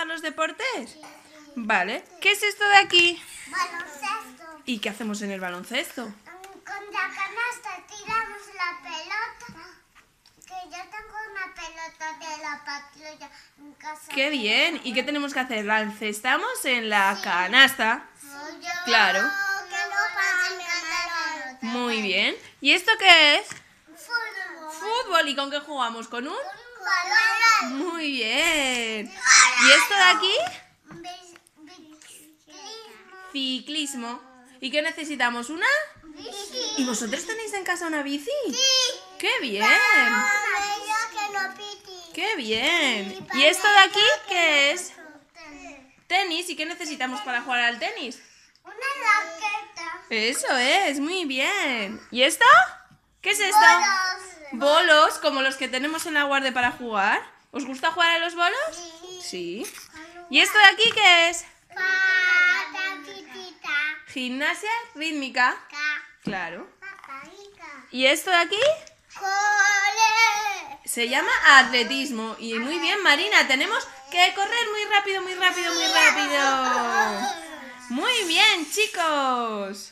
empezar los deportes? Vale. ¿Qué es esto de aquí? Baloncesto. ¿Y qué hacemos en el baloncesto? Con la canasta tiramos la pelota. Que yo tengo una pelota de la patrulla en casa. ¡Qué bien! ¿Y qué tenemos que hacer? ¿La encestamos en la canasta? Claro. Que no pasen ganar. Muy bien. ¿Y esto qué es? Fútbol. Fútbol. ¿Y con qué jugamos? ¿Con un? Balón. Muy bien. ¿Y esto de aquí? Ciclismo. ¿Y qué necesitamos? ¿Una? Bici. ¿Y vosotros tenéis en casa una bici? Sí. ¡Qué bien! Que no piti. ¡Qué bien! ¿Y esto de aquí qué es? Tenis. ¿Y qué necesitamos para jugar al tenis? Una raqueta. Eso es, muy bien. ¿Y esto? ¿Qué es esto? Bolos. Bolos, como los que tenemos en la guardia para jugar. ¿Os gusta jugar a los bolos? Sí. Sí. ¿Y esto de aquí qué es? Patatitita. Gimnasia rítmica. Ca. Claro. Papaica. ¿Y esto de aquí? Cole. Se llama atletismo. Y muy bien, Marina, tenemos que correr muy rápido, muy rápido, muy rápido. Muy bien, chicos.